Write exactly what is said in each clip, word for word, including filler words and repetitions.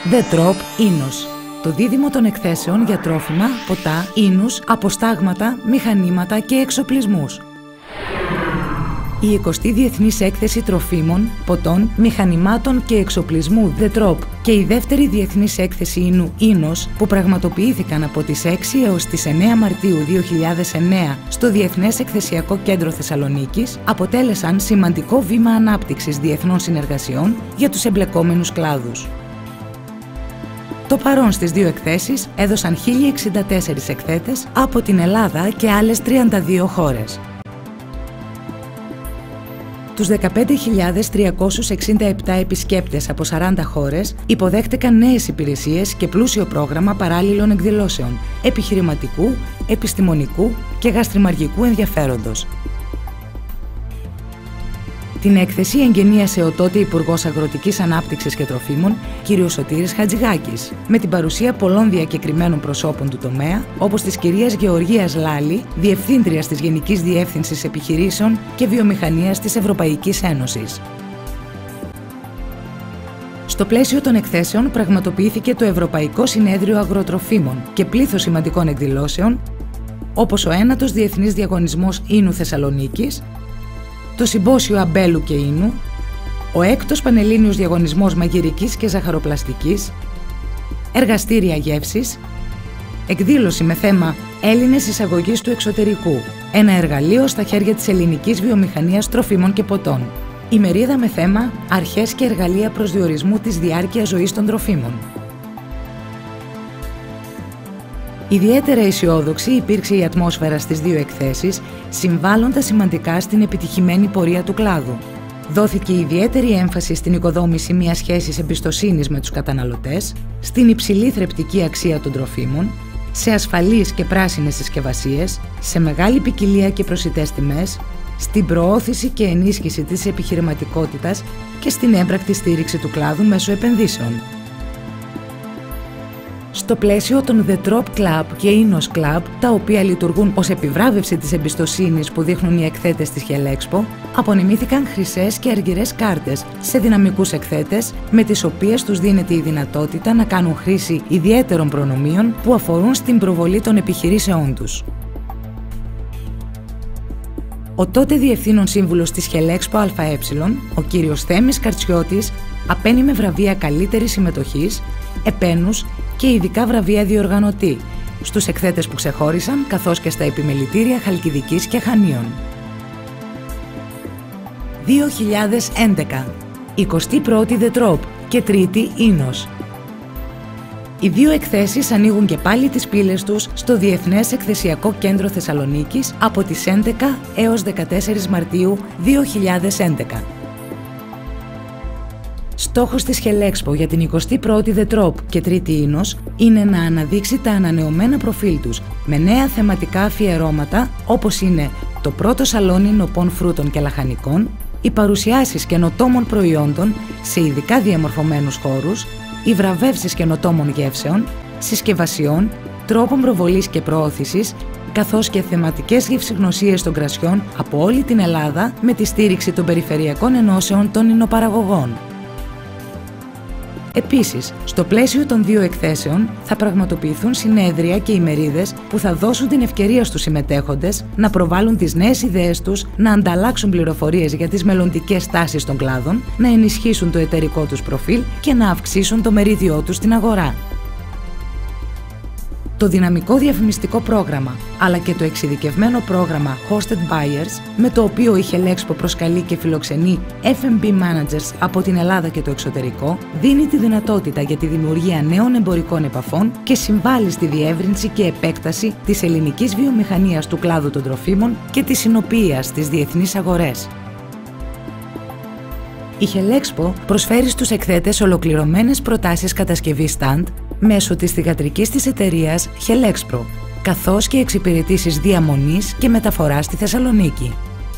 The Trop Ίνος. Το δίδυμο των εκθέσεων για τρόφιμα, ποτά, ίνους, αποστάγματα, μηχανήματα και εξοπλισμούς. Η εικοστή Διεθνής Έκθεση Τροφίμων, Ποτών, Μηχανημάτων και Εξοπλισμού The Trop και η δεύτερη Διεθνής Έκθεση Ίνου Ίνος, που πραγματοποιήθηκαν από τις έξι έως τις εννέα Μαρτίου δύο χιλιάδες εννέα στο Διεθνές Εκθεσιακό Κέντρο Θεσσαλονίκης, αποτέλεσαν σημαντικό βήμα ανάπτυξης διεθνών συνεργασιών για τους εμπλεκόμενους κλάδους. Το παρόν στις δύο εκθέσεις έδωσαν χίλια εξήντα τέσσερις εκθέτες από την Ελλάδα και άλλες τριάντα δύο χώρες. Τους δεκαπέντε χιλιάδες τριακόσιους εξήντα επτά επισκέπτες από σαράντα χώρες υποδέχτηκαν νέες υπηρεσίες και πλούσιο πρόγραμμα παράλληλων εκδηλώσεων επιχειρηματικού, επιστημονικού και γαστριμαργικού ενδιαφέροντος. Την έκθεση εγγενίασε ο τότε Υπουργός Αγροτικής Ανάπτυξης και Τροφίμων, κ. Σωτήρης Χατζηγάκης, με την παρουσία πολλών διακεκριμένων προσώπων του τομέα, όπως της κυρίας Γεωργίας Λάλη, Διευθύντριας της Γενικής Διεύθυνσης Επιχειρήσεων και Βιομηχανίας της Ευρωπαϊκής Ένωσης. Στο πλαίσιο των εκθέσεων πραγματοποιήθηκε το Ευρωπαϊκό Συνέδριο Αγροτροφίμων και πλήθος σημαντικών εκδηλώσεων, όπως ο ένατος Διεθνής Διαγωνισμός Ίνου Θεσσαλονίκης, το Συμπόσιο Αμπέλου και Ίνου, ο έκτος Πανελλήνιος Διαγωνισμός Μαγειρικής και Ζαχαροπλαστικής, εργαστήρια γεύσης, εκδήλωση με θέμα «Έλληνες εισαγωγής του εξωτερικού», ένα εργαλείο στα χέρια της ελληνικής βιομηχανίας τροφίμων και ποτών. Ημερίδα με θέμα «Αρχές και εργαλεία προσδιορισμού της διάρκειας ζωής των τροφίμων». Ιδιαίτερα αισιόδοξη υπήρξε η ατμόσφαιρα στις δύο εκθέσεις, συμβάλλοντας σημαντικά στην επιτυχημένη πορεία του κλάδου. Δόθηκε ιδιαίτερη έμφαση στην οικοδόμηση μιας σχέσης εμπιστοσύνης με τους καταναλωτές, στην υψηλή θρεπτική αξία των τροφίμων, σε ασφαλείς και πράσινες συσκευασίες, σε μεγάλη ποικιλία και προσιτές τιμές, στην προώθηση και ενίσχυση της επιχειρηματικότητας και στην έμπρακτη στήριξη του κλάδου μέσω επενδύσεων. Στο πλαίσιο των The Trop Club και Ίνος Club, τα οποία λειτουργούν ως επιβράβευση της εμπιστοσύνης που δείχνουν οι εκθέτες της Χελέξπο, απονεμήθηκαν χρυσές και αργυρές κάρτες σε δυναμικούς εκθέτες, με τις οποίες τους δίνεται η δυνατότητα να κάνουν χρήση ιδιαίτερων προνομίων που αφορούν στην προβολή των επιχειρήσεών τους. Ο τότε Διευθύνων Σύμβουλος της Χελέξπο ΑΕ, ο κύριος Θέμης Καρτσιώτης, απένιμε βραβεία καλύτερης συμμετοχής, επένους και ειδικά βραβεία διοργανωτή στους εκθέτες που ξεχώρισαν, καθώς και στα επιμελητήρια Χαλκιδικής και Χανίων. δύο χιλιάδες έντεκα. εικοστή πρώτη The Trop και τρίτη Ίνος. Οι δύο εκθέσεις ανοίγουν και πάλι τις πύλες τους στο Διεθνές Εκθεσιακό Κέντρο Θεσσαλονίκης από τις έντεκα έως δεκατέσσερις Μαρτίου δύο χιλιάδες έντεκα. Στόχος της Χελέξπο για την εικοστή πρώτη The Trop και τρίτη Ίνος είναι να αναδείξει τα ανανεωμένα προφίλ τους με νέα θεματικά αφιερώματα, όπως είναι το πρώτο σαλόνι νοπών φρούτων και λαχανικών, οι παρουσιάσεις καινοτόμων προϊόντων σε ειδικά διαμορφωμένους χώρους, οι βραβεύσεις καινοτόμων γεύσεων, συσκευασιών, τρόπων προβολής και προώθησης, καθώς και θεματικές γευσηγνωσίες των κρασιών από όλη την Ελλάδα με τη στήριξη των περιφερειακών ενώσεων των ινοπαραγωγών. Επίσης, στο πλαίσιο των δύο εκθέσεων θα πραγματοποιηθούν συνέδρια και ημερίδες που θα δώσουν την ευκαιρία στους συμμετέχοντες να προβάλλουν τις νέες ιδέες τους, να ανταλλάξουν πληροφορίες για τις μελλοντικές τάσεις των κλάδων, να ενισχύσουν το εταιρικό τους προφίλ και να αυξήσουν το μερίδιό τους στην αγορά. Το δυναμικό διαφημιστικό πρόγραμμα, αλλά και το εξειδικευμένο πρόγραμμα Hosted Buyers, με το οποίο η Χελέξπο προσκαλεί και φιλοξενεί εφ εμ μπι Managers από την Ελλάδα και το εξωτερικό, δίνει τη δυνατότητα για τη δημιουργία νέων εμπορικών επαφών και συμβάλλει στη διεύρυνση και επέκταση της ελληνικής βιομηχανίας του κλάδου των τροφίμων και της συνοποιίας στις διεθνείς αγορές. Η Χελέξπο προσφέρει στους εκθέτες ολοκληρωμένες προτάσεις κατασκευής stand μέσω της θυγατρικής της εταιρείας Χελέξπρο, καθώς και εξυπηρετήσεις διαμονής και μεταφοράς στη Θεσσαλονίκη.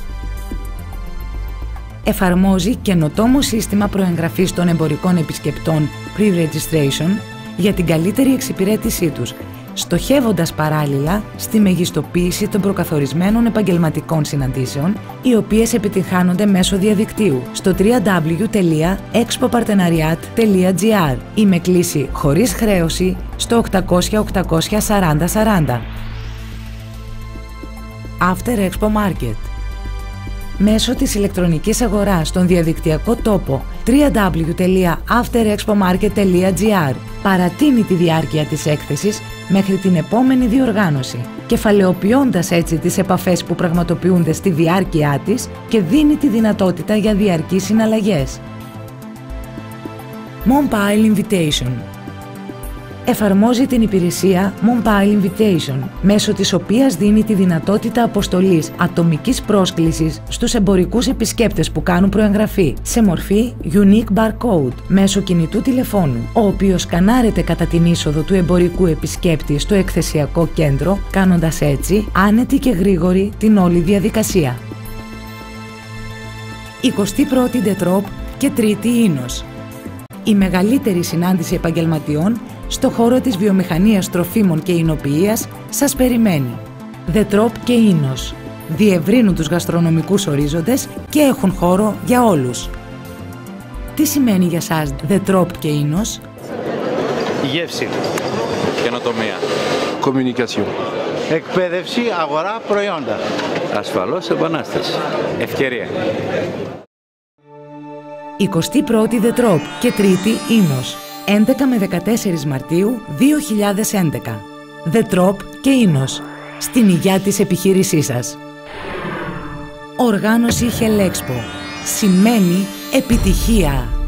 Εφαρμόζει καινοτόμο σύστημα προεγγραφής των εμπορικών επισκεπτών pre-registration για την καλύτερη εξυπηρέτησή τους, στοχεύοντας παράλληλα στη μεγιστοποίηση των προκαθορισμένων επαγγελματικών συναντήσεων, οι οποίες επιτυγχάνονται μέσω διαδικτύου στο double-u double-u double-u τελεία expopartenariat τελεία gr ή με κλήση χωρίς χρέωση στο οκτακόσια οκτακόσια σαράντα σαράντα. After Expo Market. Μέσω της ηλεκτρονικής αγοράς στον διαδικτυακό τόπο double-u double-u double-u τελεία after expo market τελεία gr παρατείνει τη διάρκεια της έκθεσης μέχρι την επόμενη διοργάνωση, κεφαλαιοποιώντας έτσι τις επαφές που πραγματοποιούνται στη διάρκεια της και δίνει τη δυνατότητα για διαρκείς συναλλαγές. Mobile Invitation. Εφαρμόζει την υπηρεσία Mobile Invitation, μέσω της οποίας δίνει τη δυνατότητα αποστολής ατομικής πρόσκλησης στους εμπορικούς επισκέπτες που κάνουν προεγγραφή σε μορφή Unique Barcode μέσω κινητού τηλεφώνου, ο οποίος σκανάρεται κατά την είσοδο του εμπορικού επισκέπτη στο εκθεσιακό κέντρο, κάνοντας έτσι άνετη και γρήγορη την όλη διαδικασία. εικοστή πρώτη DETROP και τρίτη Ίνος. Η μεγαλύτερη συνάντηση επαγγελματιών στο χώρο της βιομηχανίας τροφίμων και εινοποιείας σας περιμένει. DETROP και Ίνος διευρύνουν τους γαστρονομικούς ορίζοντες και έχουν χώρο για όλους. Τι σημαίνει για σας DETROP και Ίνος? Γεύση. Καινοτομία. Communication. Εκπαίδευση, αγορά, προϊόντα. Ασφαλώς επανάσταση. Ευκαιρία. εικοστή πρώτη DETROP και τρίτη Ίνος. έντεκα με δεκατέσσερις Μαρτίου δύο χιλιάδες έντεκα. DETROP και Ίνος. Στην υγειά της επιχείρησής σας. Οργάνωση HELEXPO. Σημαίνει επιτυχία.